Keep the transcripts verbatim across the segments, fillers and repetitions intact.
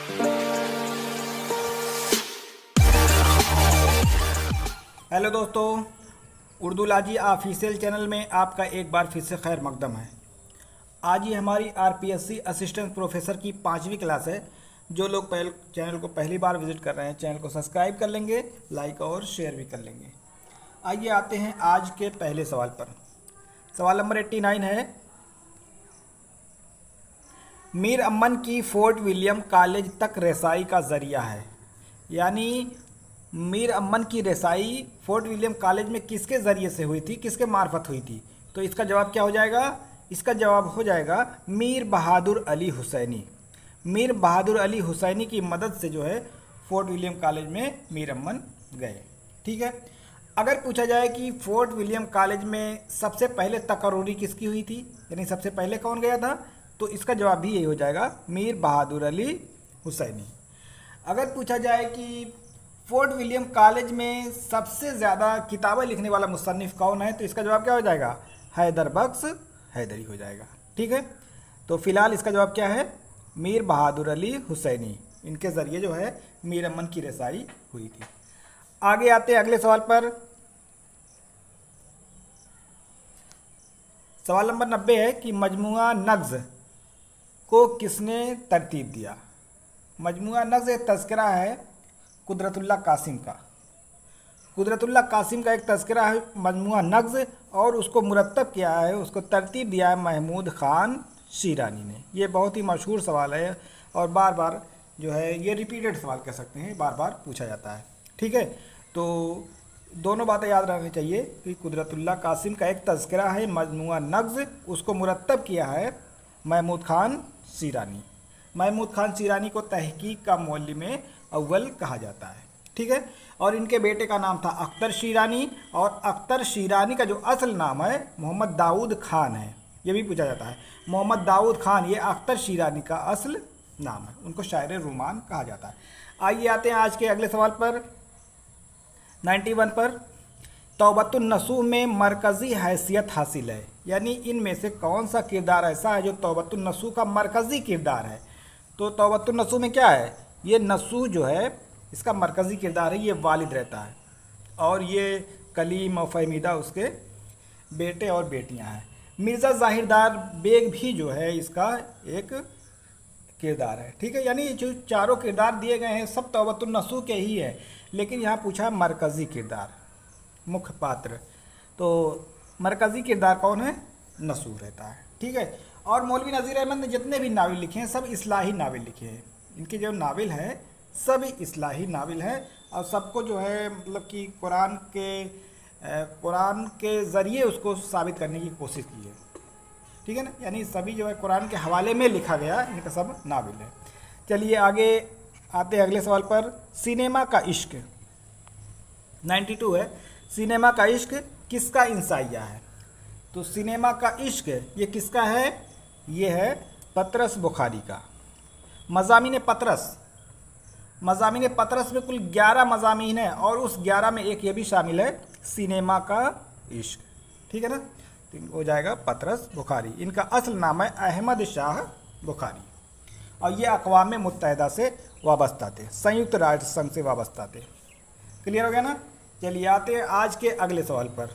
Hello दोस्तों, Urdu लाजी official channel में आपका एक बार फिर से खैर मकदम है। आज ये हमारी आरपीएससी असिस्टेंट प्रोफेसर की पाँचवीं क्लास है। जो लोग पहले चैनल को पहली बार विजिट कर रहे हैं, चैनल को सब्सक्राइब कर लेंगे, लाइक और शेयर भी कर लेंगे। आइए आते हैं आज के पहले सवाल पर। सवाल नंबर नवासी है, मीर अमन की फोर्ट विलियम कॉलेज तक रसाई का ज़रिया है। यानी मीर अमन की रसाई फोर्ट विलियम कॉलेज में किसके ज़रिए से हुई थी, किसके मार्फत हुई थी? तो इसका जवाब क्या हो जाएगा? इसका जवाब हो जाएगा मीर बहादुर अली हुसैनी। मीर बहादुर अली हुसैनी की मदद से जो है फोर्ट विलियम कॉलेज में मीर अमन गए। ठीक है। अगर पूछा जाए कि फोर्ट विलियम कॉलेज में सबसे पहले तकर्रुरी किसकी हुई थी, यानी सबसे पहले कौन गया था, तो इसका जवाब भी यही हो जाएगा मीर बहादुर अली हुसैनी। अगर पूछा जाए कि फोर्ट विलियम कॉलेज में सबसे ज़्यादा किताबें लिखने वाला मुसन्निफ़ कौन है, तो इसका जवाब क्या हो जाएगा? हैदर बख्श हैदरी हो जाएगा। ठीक है। तो फिलहाल इसका जवाब क्या है? मीर बहादुर अली हुसैनी। इनके ज़रिए जो है मीर अमन की रसाई हुई थी। आगे आते हैं अगले सवाल पर। सवाल नंबर नब्बे है कि मजमुआ नग़्ज़ को किसने तरतीब दिया? मजमुआ नग़्ज़ एक तज़किरा है कुदरतुल्लाह कासिम का। कुदरतुल्लाह कासिम का एक तज़किरा है मजमुआ नग़्ज़, और उसको मुरत्तब किया है, उसको तरतीब दिया है महमूद ख़ान शीरानी ने। ये बहुत ही मशहूर सवाल है और बार बार जो है ये रिपीटेड सवाल कह सकते हैं, बार बार पूछा जाता है। ठीक है। तो दोनों बातें याद रखनी चाहिए कि कुदरतुल्लाह कासिम का एक तज़किरा है मजमुआ नग़्ज़, उसको मुरत्तब किया है महमूद ख़ान शीरानी। महमूद ख़ान शीरानी को तहकीक का मौलिम अव्वल कहा जाता है। ठीक है। और इनके बेटे का नाम था अख्तर शीरानी, और अख्तर शीरानी का जो असल नाम है मोहम्मद दाऊद खान है। ये भी पूछा जाता है, मोहम्मद दाऊद खान ये अख्तर शीरानी का असल नाम है। उनको शायर रुमान कहा जाता है। आइए आते हैं आज के अगले सवाल पर, इक्यानवे पर। तौबतुन नसूह में मरकज़ी हैसियत हासिल है। यानी इनमें से कौन सा किरदार ऐसा है जो तौबतुन नसूह का मरकज़ी किरदार है? तो तौबतुन नसूह में क्या है? ये नसूह जो है इसका मरकज़ी किरदार है, ये वालिद रहता है, और ये कलीम और फ़हमीदा उसके बेटे और बेटियां हैं। मिर्ज़ा ज़ाहिरदार बेग भी जो है इसका एक किरदार है। ठीक है। यानी जो चारों किरदार दिए गए हैं सब तौबतुन नसूह के ही है, लेकिन यहाँ पूछा मरकज़ी किरदार, मुख्य पात्र। तो मरकज़ी किरदार कौन है? नसूह रहता है। ठीक है। और मौलवी नज़ीर अहमद ने जितने भी नावल लिखे हैं सब इस्लाही नावल लिखे हैं। इनके जो नावल हैं सभी इस्लाही नावल हैं, और सबको जो है मतलब कि कुरान के कुरान के ज़रिए उसको साबित करने की कोशिश की है। ठीक है ना। यानी सभी जो है कुरान के हवाले में लिखा गया इनका सब नावल है। चलिए आगे आते हैं अगले सवाल पर। सिनेमा का इश्क बानवे है। सिनेमा का इश्क किसका इंसाइया है? तो सिनेमा का इश्क ये किसका है? ये है पतरस बुखारी का। मज़ामीन पतरस मज़ामीन पतरस में कुल ग्यारह मज़ामीन है, और उस ग्यारह में एक ये भी शामिल है सिनेमा का इश्क। ठीक है ना। तो हो जाएगा पतरस बुखारी। इनका असल नाम है अहमद शाह बुखारी, और ये अक़वाम मुत्तहिदा से वाबस्ता थे, संयुक्त राष्ट्र संघ से वाबस्ता थे। क्लियर हो गया ना। चलिए आते हैं आज के अगले सवाल पर।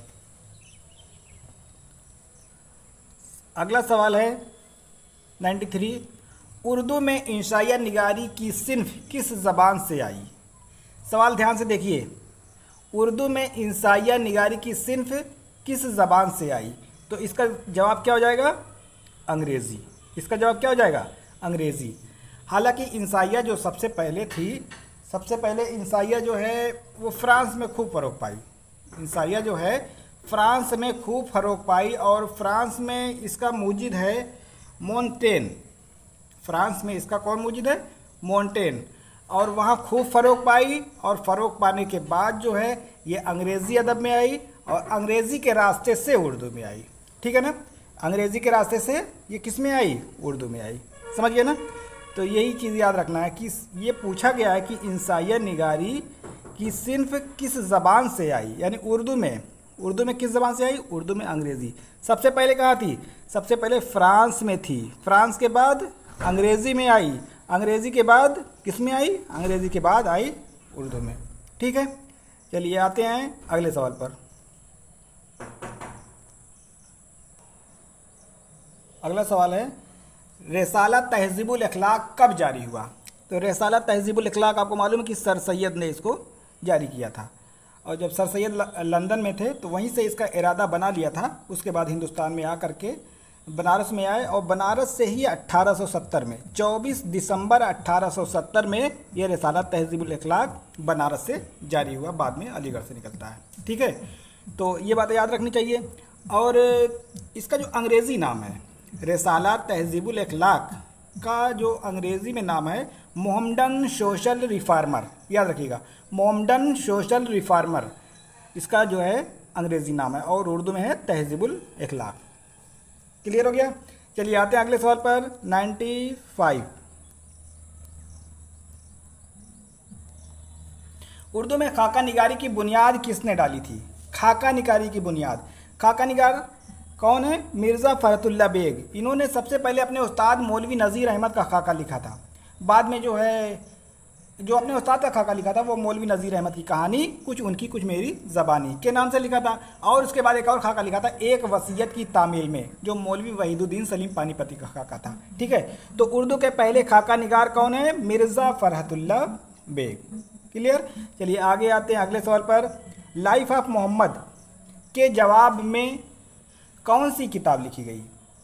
अगला सवाल है तिरानवे। उर्दू में इंशाइया निगारी की सिन्फ किस ज़बान से आई? सवाल ध्यान से देखिए। उर्दू में इंशाइया निगारी की सिन्फ किस ज़बान से आई? तो इसका जवाब क्या हो जाएगा? अंग्रेज़ी। इसका जवाब क्या हो जाएगा? अंग्रेज़ी। हालांकि इंशाइया जो सबसे पहले थी, सबसे पहले इंशाइया जो है वो फ्रांस में खूब फ़रोग पाई। इंशाइया जो है फ्रांस में खूब फ़रोग पाई, और फ्रांस में इसका मूजिद है मोंटेन। फ्रांस में इसका कौन मूजिद है? मोंटेन। और वहाँ खूब फ़रोग पाई, और फ़रोग पाने के बाद जो है ये अंग्रेज़ी अदब में आई, और अंग्रेज़ी के रास्ते से उर्दू में आई। ठीक है ना। अंग्रेज़ी के रास्ते से ये किस में आई? उर्दू में आई। समझ गए ना। तो यही चीज़ याद रखना है कि ये पूछा गया है कि इंशाइया निगारी की सिन्फ किस ज़बान से आई, यानी उर्दू में। उर्दू में किस ज़बान से आई? उर्दू में अंग्रेज़ी। सबसे पहले कहाँ थी? सबसे पहले फ्रांस में थी, फ्रांस के बाद अंग्रेज़ी में आई, अंग्रेज़ी के बाद किस में आई? अंग्रेज़ी के बाद आई उर्दू में। ठीक है, चलिए आते हैं अगले सवाल पर। अगला सवाल है, रिसाला तहज़ीबुल अखलाक कब जारी हुआ? तो रिसाला तहज़ीबुल अखलाक आपको मालूम है कि सर सैयद ने इसको जारी किया था, और जब सर सैयद लंदन में थे तो वहीं से इसका इरादा बना लिया था। उसके बाद हिंदुस्तान में आ करके बनारस में आए, और बनारस से ही अट्ठारह सौ सत्तर में चौबीस दिसंबर अट्ठारह सौ सत्तर में ये रिसाला तहज़ीबुल अखलाक बनारस से जारी हुआ, बाद में अलीगढ़ से निकलता है। ठीक है, तो ये बातें याद रखनी चाहिए। और इसका जो अंग्रेज़ी नाम है रिसाला तहज़ीबुल अखलाक का, जो अंग्रेज़ी में नाम है मोहम्मडन सोशल रिफार्मर, याद रखिएगा मोहम्मडन सोशल रिफार्मर इसका जो है अंग्रेज़ी नाम है, और उर्दू में है तहज़ीबुल अखलाक। क्लियर हो गया? चलिए आते हैं अगले सवाल पर। नाइन्टी फाइव, उर्दू में खाका निगारी की बुनियाद किसने डाली थी? खाका निगारी की बुनियाद, खाका निगार कौन है? मिर्ज़ा फ़रतुल्ला बेग। इन्होंने सबसे पहले अपने उस्ताद मौलवी नज़ीर अहमद का खाका लिखा था। बाद में जो है जो अपने उस्ताद का खाका लिखा था वो मौलवी नज़ीर अहमद की कहानी, कुछ उनकी कुछ मेरी ज़बानी के नाम से लिखा था। और उसके बाद एक और खाका लिखा था एक वसीयत की तामील में, जो मौलवी वहीदुद्दीन सलीम पानीपती का खाका था। ठीक है, तो उर्दू के पहले खाका निगार कौन है? मिर्ज़ा फ़रतुल्ला बेग। क्लियर? चलिए आगे आते हैं अगले सवाल पर। लाइफ ऑफ मोहम्मद के जवाब में कौन सी किताब लिखी गई?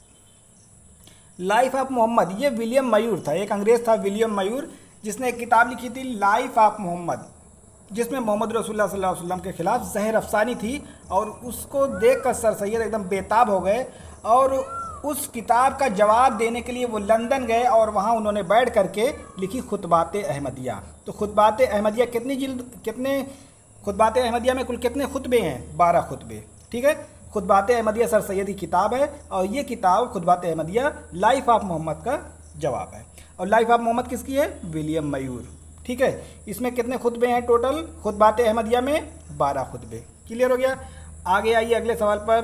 लाइफ ऑफ मोहम्मद, ये विलियम मयूर था, एक अंग्रेज़ था विलियम मयूर, जिसने एक किताब लिखी थी लाइफ ऑफ मोहम्मद, जिसमें मोहम्मद रसूलुल्लाह सल्लल्लाहु अलैहि वसल्लम के खिलाफ जहर अफसानी थी। और उसको देखकर सर सैयद एकदम बेताब हो गए, और उस किताब का जवाब देने के लिए वो लंदन गए, और वहाँ उन्होंने बैठ करके लिखी खुतबात अहमदिया। तो खुतबात अहमदिया कितनी जिल्द, कितने खुतबात अहमदिया में कुल कितने खुतबे हैं? बारह खुतबे। ठीक है, खुतबात अहमदिया सर सैयद की किताब है, और ये किताब खुतबात अहमदिया लाइफ ऑफ मोहम्मद का जवाब है। और लाइफ ऑफ मोहम्मद किसकी है? William Muir. ठीक है, इसमें कितने खुतबे हैं टोटल? खुतबात अहमदिया में बारह खुतबे। क्लियर हो गया? आगे आइए अगले सवाल पर।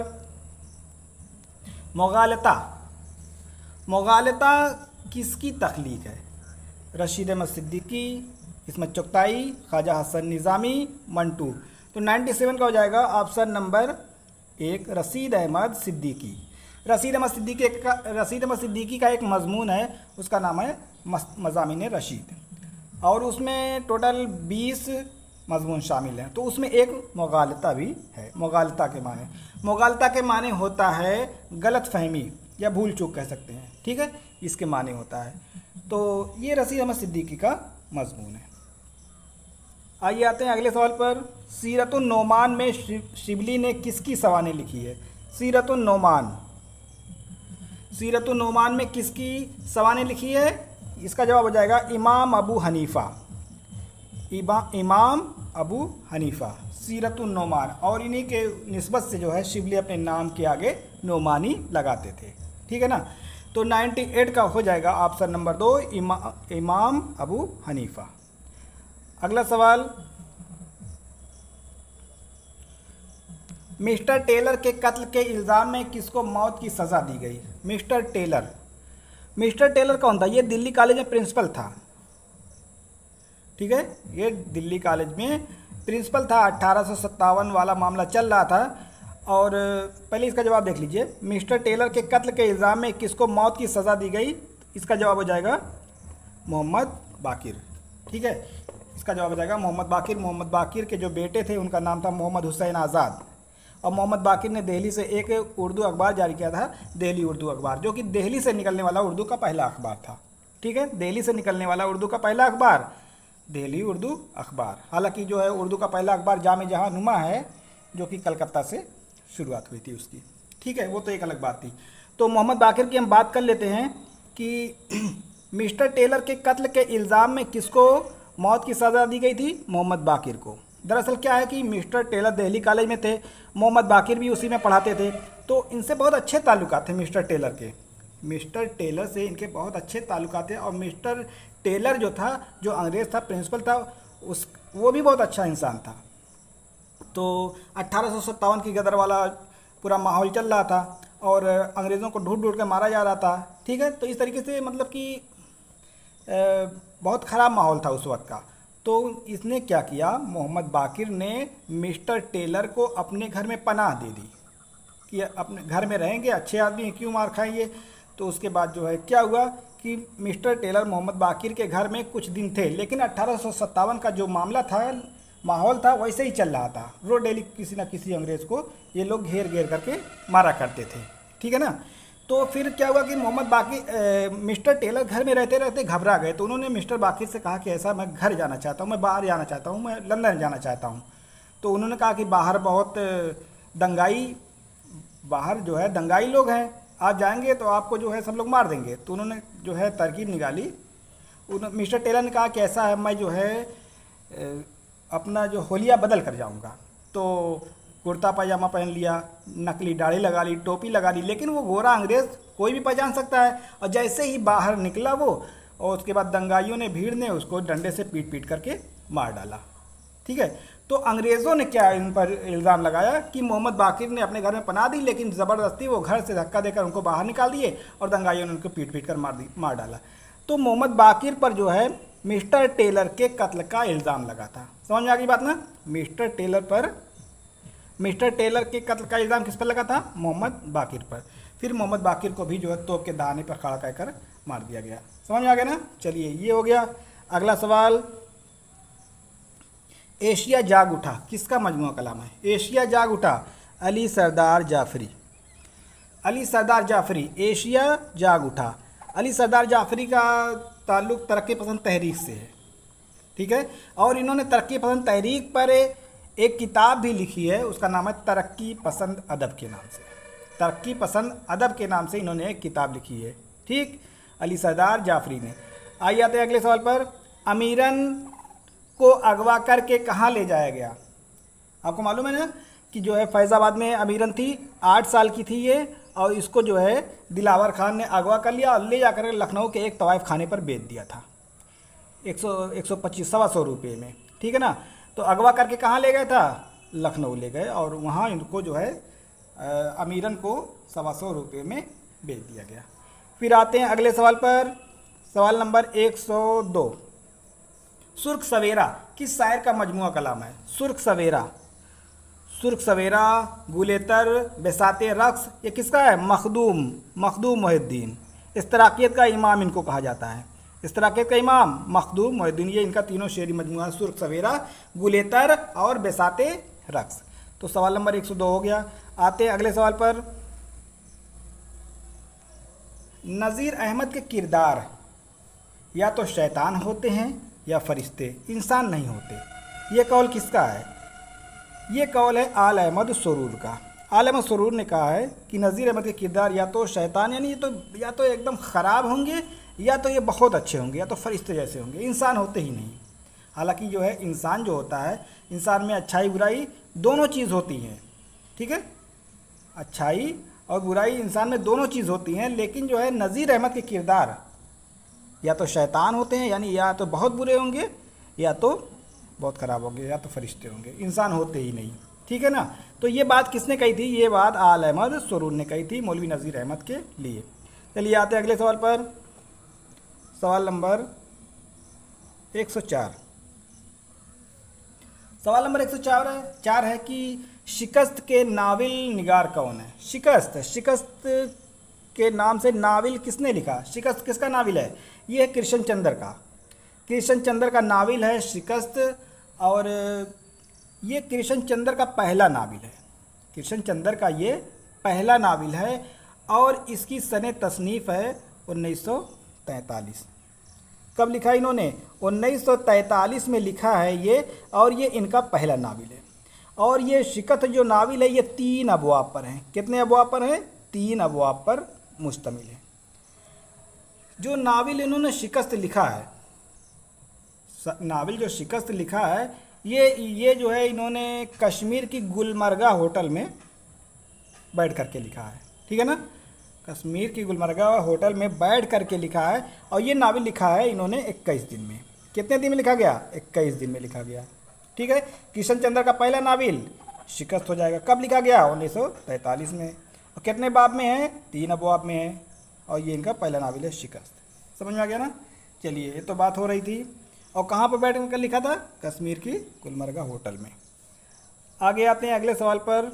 मुगालता, मुगालता किसकी तख्लीक है? रशीद अहमद सिद्दीकी, इस्मत चुगताई, ख्वाजा हसन निज़ामी, मंटू। तो नाइन्टी सेवन का हो जाएगा ऑप्शन नंबर एक, रशीद अहमद सिद्दीकी। रशीद अहमद सिद्दीकी का रशीद अहमद सिद्दीकी का एक मजमून है, उसका नाम है मज़ामिन रशीद, और उसमें टोटल बीस मजमून शामिल हैं। तो उसमें एक मुगालता भी है। मुगालता के माने मुगालता के माने होता है गलत फहमी या भूल चूक कह सकते हैं। ठीक है, इसके माने होता है। तो ये रशीद अहमद सिद्दीकी का मजमून है। आइए आते हैं अगले सवाल पर। सीरतुन नोमान में शिबली ने किसकी सवानें लिखी है? सीरतुन नोमान, सीरतुन नोमान में किसकी सवानें लिखी है? इसका जवाब हो जाएगा इमाम अबू हनीफ़ा। इमा इमाम अबू हनीफ़ा सीरतुन नोमान, और इन्हीं के निस्बत से जो है शिबली अपने नाम के आगे नोमानी लगाते थे। ठीक है ना? तो अट्ठानवे का हो जाएगा ऑप्शन नंबर दो, इमा, इमाम अबू हनीफ़ा। अगला सवाल, मिस्टर टेलर के कत्ल के इल्ज़ाम में किसको मौत की सज़ा दी गई? मिस्टर टेलर, मिस्टर टेलर कौन था? ये दिल्ली कॉलेज में प्रिंसिपल था। ठीक है, ये दिल्ली कॉलेज में प्रिंसिपल था। अट्ठारह सौ सत्तावन वाला मामला चल रहा था। और पहले इसका जवाब देख लीजिए, मिस्टर टेलर के कत्ल के इल्ज़ाम में किसको मौत की सज़ा दी गई? इसका जवाब हो जाएगा मोहम्मद बाकिर। ठीक है, इसका जवाब हो जाएगा मोहम्मद बाकिर। मोहम्मद बाकिर के जो बेटे थे उनका नाम था मोहम्मद हुसैन आज़ाद, और मोहम्मद बाकिर ने दिल्ली से एक उर्दू अखबार जारी किया था, दिल्ली उर्दू अखबार, जो कि दिल्ली से निकलने वाला उर्दू का पहला अखबार था। ठीक है, दिल्ली से निकलने वाला उर्दू का पहला अखबार दिल्ली उर्दू अखबार। हालांकि जो है उर्दू का पहला अखबार जामे जहां नुमा है, जो कि कलकत्ता से शुरुआत हुई थी उसकी। ठीक है, वो तो एक अलग बात थी। तो मोहम्मद बाकिर की हम बात कर लेते हैं कि मिस्टर टेलर के कत्ल के इल्ज़ाम में किसको मौत की सज़ा दी गई थी? मोहम्मद बाकिर को। दरअसल क्या है कि मिस्टर टेलर दिल्ली कॉलेज में थे, मोहम्मद बाकिर भी उसी में पढ़ाते थे, तो इनसे बहुत अच्छे ताल्लुकात थे मिस्टर टेलर के। मिस्टर टेलर से इनके बहुत अच्छे ताल्लुकात थे, और मिस्टर टेलर जो था, जो अंग्रेज़ था, प्रिंसिपल था, उस वो भी बहुत अच्छा इंसान था। तो अट्ठारह सौ सत्तावन की गदर वाला पूरा माहौल चल रहा था, और अंग्रेज़ों को ढूंढ ढूंढ के मारा जा रहा था। ठीक है, तो इस तरीके से मतलब कि बहुत ख़राब माहौल था उस वक्त का। तो इसने क्या किया, मोहम्मद बाकिर ने मिस्टर टेलर को अपने घर में पनाह दे दी कि अपने घर में रहेंगे, अच्छे आदमी हैं, क्यों मार खाएंगे। तो उसके बाद जो है क्या हुआ कि मिस्टर टेलर मोहम्मद बाकिर के घर में कुछ दिन थे, लेकिन अट्ठारह सौ सत्तावन का जो मामला था, माहौल था, वैसे ही चल रहा था। रोज डेली किसी ना किसी अंग्रेज़ को ये लोग घेर घेर करके मारा करते थे, ठीक है ना। तो फिर क्या हुआ कि मोहम्मद बाकिर मिस्टर टेलर घर में रहते रहते घबरा गए। तो उन्होंने मिस्टर बाकिर से कहा कि ऐसा मैं घर जाना चाहता हूँ, मैं बाहर जाना चाहता हूँ, मैं लंदन जाना चाहता हूँ। तो उन्होंने कहा कि बाहर बहुत दंगाई बाहर जो है दंगाई लोग हैं, आप जाएंगे तो आपको जो है सब लोग मार देंगे। तो उन्होंने जो है तरकीब निकाली। उन मिस्टर टेलर ने कहा कि ऐसा है, मैं जो है अपना जो होलिया बदल कर जाऊंगा। तो कुर्ता पैजामा पहन लिया, नकली दाढ़ी लगा ली, टोपी लगा ली, लेकिन वो गोरा अंग्रेज़ कोई भी पहचान सकता है। और जैसे ही बाहर निकला वो, और उसके बाद दंगाइयों ने, भीड़ ने उसको डंडे से पीट पीट करके मार डाला, ठीक है। तो अंग्रेज़ों ने क्या इन पर इल्ज़ाम लगाया कि मोहम्मद बाकिर ने अपने घर में पनाह दी, लेकिन ज़बरदस्ती वो घर से धक्का देकर उनको बाहर निकाल दिए और दंगाइयों ने उनको पीट पीट कर मार दी मार डाला। तो मोहम्मद बाकिर पर जो है मिस्टर टेलर के कत्ल का इल्ज़ाम लगा था। समझ में आ गई बात ना। मिस्टर टेलर पर मिस्टर टेलर के कत्ल का इल्ज़ाम किस पर लगा था, मोहम्मद बाकिर पर। फिर मोहम्मद बाकिर को भी जो है तोप के दाने पर खड़ा कहकर मार दिया गया। समझ में आ गया ना। चलिए ये हो गया। अगला सवाल, एशिया जाग उठा किसका मजमूआ कलाम है। एशिया जाग उठा अली सरदार जाफरी। अली सरदार जाफरी, एशिया जाग उठा। अली सरदार जाफरी का ताल्लुक़ तरक्की पसंद तहरीक से है, ठीक है। और इन्होंने तरक्की पसंद तहरीक पर एक किताब भी लिखी है, उसका नाम है तरक्की पसंद अदब के नाम से। तरक्की पसंद अदब के नाम से इन्होंने एक किताब लिखी है, ठीक, अली सरदार जाफरी ने। आइए आते हैं अगले सवाल पर। अमीरन को अगवा करके कहाँ ले जाया गया। आपको मालूम है ना कि जो है फैज़ाबाद में अमीरन थी, आठ साल की थी ये, और इसको जो है दिलावर खान ने अगवा कर लिया और ले जाकर लखनऊ के एक तवाइफ खाने पर बेच दिया था एक सौ एक सौ पच्चीस सवा सौ रुपये में, ठीक है ना। तो अगवा करके कहाँ ले गए था, लखनऊ ले गए, और वहाँ इनको जो है अमीरन को सवा सौ रुपये में बेच दिया गया। फिर आते हैं अगले सवाल पर। सवाल नंबर एक सौ दो, सुर्ख सवेरा किस शायर का मजमूआ कलाम है। सुर्ख सवेरा, सुर्ख सवेरा, गुलेतर, बेसाते रक्स, ये किसका है, मखदूम मखदूम मोहिद्दीन। इस्तराकियत का इमाम इनको कहा जाता है। इस्तराकियत का इमाम मखदूम मोहिद्दीन, ये इनका तीनों शेरी मजमूआ, सुर्ख सवेरा, गुलेतर और बेसाते रक्स। तो सवाल नंबर एक सौ दो हो गया। आते हैं अगले सवाल पर। नज़ीर अहमद के किरदार या तो शैतान होते हैं या फरिश्ते, इंसान नहीं होते। ये कौल किसका है। ये कौल है आल अहमद सुरूर का। आल अहमद सुरूर ने कहा है कि नज़ीर अहमद के किरदार या तो शैतान, यानी ये तो या तो एकदम ख़राब होंगे, या तो ये बहुत अच्छे होंगे, या तो फरिश्ते जैसे होंगे, इंसान होते ही नहीं। हालांकि जो है इंसान जो होता है, इंसान में अच्छाई बुराई दोनों चीज़ होती हैं, ठीक है। अच्छाई और बुराई इंसान में दोनों चीज़ होती हैं, लेकिन जो है नज़ीर अहमद के किरदार या तो शैतान होते हैं, यानी या तो बहुत बुरे होंगे, या तो बहुत ख़राब होंगे, या तो फरिश्ते होंगे, इंसान होते ही नहीं, ठीक है ना। तो ये बात किसने कही थी, ये बात आल अहमद सुरूर ने कही थी मौलवी नज़ीर अहमद के लिए। चलिए आते हैं अगले सवाल पर। सवाल नंबर एक सौ चार। सवाल नंबर एक सौ चार है चार है कि शिकस्त के नाविल निगार कौन है। शिकस्त, शिकस्त के नाम से नाविल किसने लिखा। शिकस्त किसका नाविल है, ये है कृष्ण चंद्र का। कृष्ण चंद्र का नाविल है शिकस्त, और ये कृष्ण चंद्र का पहला नाविल है। कृष्ण चंद्र का ये पहला नाविल है, और इसकी सने तसनीफ़ है उन्नीस सौ तैंतालीस। कब लिखा इन्होंने, उन्नीस सौ तैंतालीस में लिखा है ये, और ये इनका पहला नाविल है। और ये शिकस्त जो नाविल है ये तीन अबवाब पर हैं। कितने अबवाब पर हैं, तीन अबवाब पर मुश्तमिल है। जो नाविल इन्होंने शिकस्त लिखा है, नाविल जो शिकस्त लिखा है, ये ये जो है इन्होंने कश्मीर की गुलमर्गा होटल में बैठ करके लिखा है, ठीक है ना। कश्मीर की गुलमर्गा होटल में बैठ करके लिखा है, और ये नाविल लिखा है इन्होंने इक्कीस दिन में। कितने दिन में लिखा गया, इक्कीस दिन में लिखा गया, ठीक है। कृष्ण चंद्र का पहला नाविल शिकस्त हो जाएगा। कब लिखा गया, उन्नीस सौ तैंतालीस में। और कितने बाब में है, तीन अबवाब में है, और ये इनका पहला नाविल है शिकस्त। समझ में आ गया ना। चलिए, ये तो बात हो रही थी। और कहाँ पर बैठ कर लिखा था? कश्मीर की गुलमर्गा होटल में। आगे आते हैं अगले सवाल पर।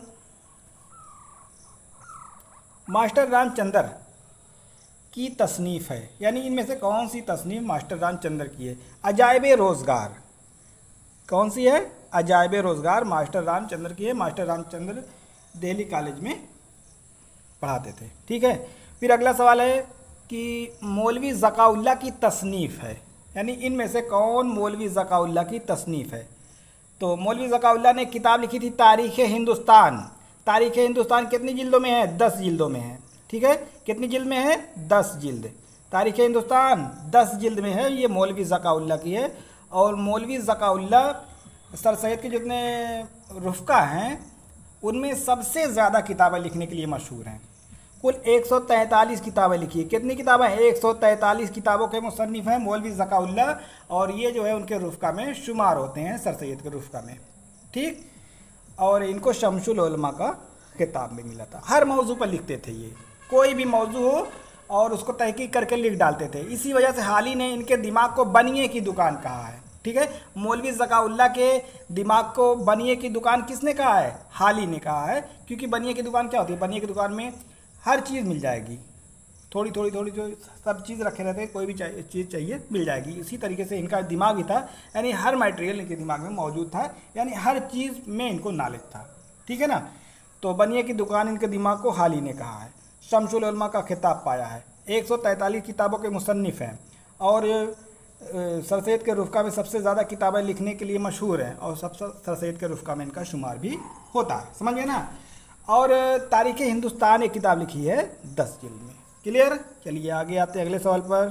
मास्टर रामचंद्र की तसनीफ़ है, यानी इनमें से कौन सी तसनीफ़ मास्टर रामचंद्र की है? अजायब रोज़गार। कौन सी है? अजायब रोज़गार मास्टर रामचंद्र की है। मास्टर रामचंद्र दिल्ली कॉलेज में पढ़ाते थे। ठीक है। फिर अगला सवाल है कि मौलवी ज़काउल्लाह की तसनीफ़ है, यानी इनमें से कौन मौलवी ज़काउल्लाह की तसनीफ़ है? तो मौलवी ज़काउल्लाह ने किताब लिखी थी तारीख़ हिंदुस्तान। तारीख़ हिंदुस्तान कितनी जिल्दों में है? दस जिल्दों में है। ठीक है, कितनी जिल्द में है? दस जिल्द। तारीख़ हिंदुस्तान दस जिल्द में है, ये मौलवी ज़काउल्लाह की है। और मौलवी ज़काउल्लाह सर सैयद के जितने रुफ़का हैं उनमें सबसे ज़्यादा किताबें लिखने के लिए मशहूर हैं। कुल एक सौ तैंतालीस किताबें लिखी है। कितनी किताबें? एक सौ तैंतालीस किताबों के मुसन्निफ़ हैं मौलवी ज़काउल्लाह, और ये जो है उनके रुफ़का में शुमार होते हैं, सर सैयद के रुफ़का में। ठीक। और इनको शमसुल उलमा का खिताब में मिला था। हर मौजू पर लिखते थे ये, कोई भी मौजू हो और उसको तहकीक करके लिख डालते थे। इसी वजह से हाल ही ने इनके दिमाग को बनिए की दुकान कहा है। ठीक है, मौलवी ज़काउल्लाह के दिमाग को बनिए की दुकान किसने कहा है? हाल ही ने कहा है। क्योंकि बनिए की दुकान क्या होती है? बनिए की दुकान में हर चीज़ मिल जाएगी, थोड़ी थोड़ी थोड़ी जो सब चीज़ रखे रहते हैं, कोई भी चाहिए चीज़ चाहिए मिल जाएगी। इसी तरीके से इनका दिमाग भी था, यानी हर मटेरियल इनके दिमाग में मौजूद था, यानी हर चीज़ में इनको नॉलेज था। ठीक है ना। तो बनिए की दुकान इनके दिमाग को हाल ही ने कहा है। शमसुल उलमा का खिताब पाया है। एक सौ तैंतालीस किताबों के मुसन्निफ़ हैं, और सर सैयद के रुफ़का में सबसे ज़्यादा किताबें लिखने के लिए मशहूर हैं, और सबसे सर सैयद के रुफ़का में इनका शुमार भी होता है। समझ गए ना। और तारीख़ हिंदुस्तान एक किताब लिखी है दस जिल्द में। क्लियर। चलिए आगे आते हैं अगले सवाल पर।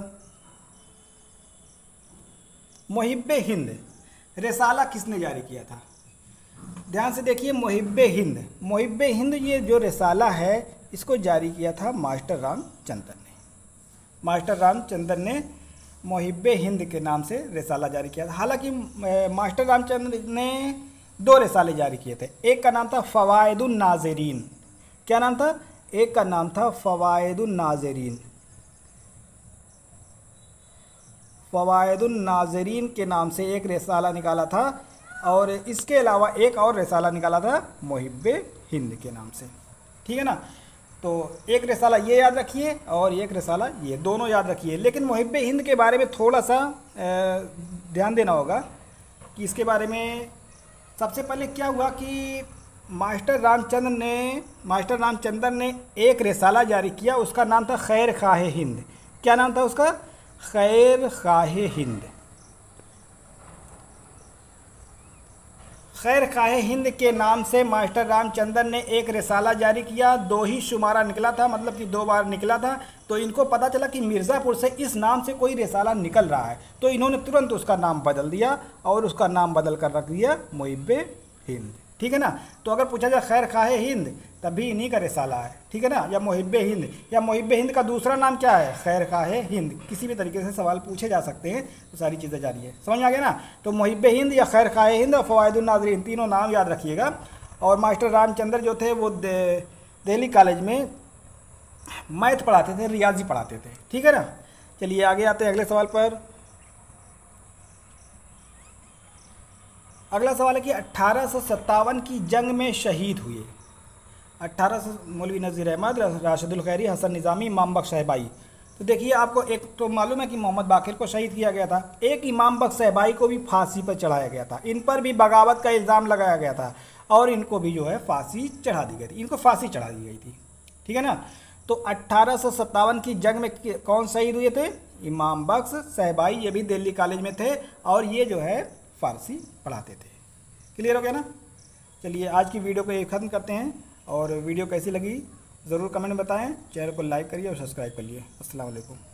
मुहिब्बे हिंद रिसाला किसने जारी किया था? ध्यान से देखिए, मुहिब्बे हिंद, मुहिब्बे हिंद ये जो रिसाला है इसको जारी किया था मास्टर रामचंद्र ने। मास्टर रामचंद्र ने मुहिब्बे हिंद के नाम से रिसाला जारी किया था। हालांकि मास्टर रामचंद्र ने दो रिसाले जारी किए थे। एक का नाम था फ़वाइदुन नाज़रीन। क्या नाम था? एक का नाम था फ़वाइदुन नाज़रीन। फ़वाइदुन नाज़रीन के नाम से एक रिसाला निकाला था, और इसके अलावा एक और रिसाला निकाला था मुहिब्बे हिंद के नाम से। ठीक है ना। तो एक रिसाला ये याद रखिए और एक रिसाला ये, दोनों याद रखिए। लेकिन मुहिब्बे हिंद के बारे में थोड़ा सा ध्यान देना होगा कि इसके बारे में सबसे पहले क्या हुआ कि मास्टर रामचंद्र ने मास्टर रामचंद्र ने एक रिसाला जारी किया, उसका नाम था खैर खाहे हिंद। क्या नाम था उसका? खैर खाहे हिंद। खैर खाहे हिंद के नाम से मास्टर रामचंद्र ने एक रिसाला जारी किया। दो ही शुमारा निकला था, मतलब कि दो बार निकला था। तो इनको पता चला कि मिर्ज़ापुर से इस नाम से कोई रिसाला निकल रहा है, तो इन्होंने तुरंत उसका नाम बदल दिया और उसका नाम बदल कर रख दिया मुहिब्बे हिंद। ठीक है ना। तो अगर पूछा जाए खैर खाहे हिंद, तभी इन्हीं का रिसाला है। ठीक है ना। या मुहिब्बे हिंद, या मुहिब्बे हिंद का दूसरा नाम क्या है? खैर खाहे हिंद। किसी भी तरीके से सवाल पूछे जा सकते हैं, तो सारी चीज़ें जारी है। समझ आ गया ना। तो मुहिब्बे हिंद या खैर खाहे हिंद और फ़वाइदुन नाज़रीन, तीनों नाम याद रखिएगा। और मास्टर रामचंद्र जो थे वो दिल्ली कॉलेज में मैथ पढ़ाते थे, रियाजी पढ़ाते थे। ठीक है ना। चलिए आगे आते हैं अगले सवाल पर। अगला सवाल है कि अट्ठारह सौ सत्तावन की जंग में शहीद हुए। अट्ठारह सौ मौलवी नज़ीर अहमद, राशिदुल खैरी, हसन निज़ामी, इमाम बख्श सहबाई। तो देखिए, आपको एक तो मालूम है कि मोहम्मद बाकिर को शहीद किया गया था, एक इमाम बख्श सहबाई को भी फांसी पर चढ़ाया गया था। इन पर भी बगावत का इल्ज़ाम लगाया गया था और इनको भी जो है फांसी चढ़ा दी गई थी। इनको फांसी चढ़ा दी गई थी। ठीक है ना। तो अट्ठारह सौ सत्तावन की जंग में कौन शहीद हुए थे? इमाम बख्श सहबाई। ये भी दिल्ली कॉलेज में थे और ये जो है फारसी पढ़ाते थे। क्लियर हो गया ना। चलिए आज की वीडियो को ये ख़त्म करते हैं, और वीडियो कैसी लगी ज़रूर कमेंट में बताएं। चैनल को लाइक करिए और सब्सक्राइब करिए। अस्सलाम वालेकुम।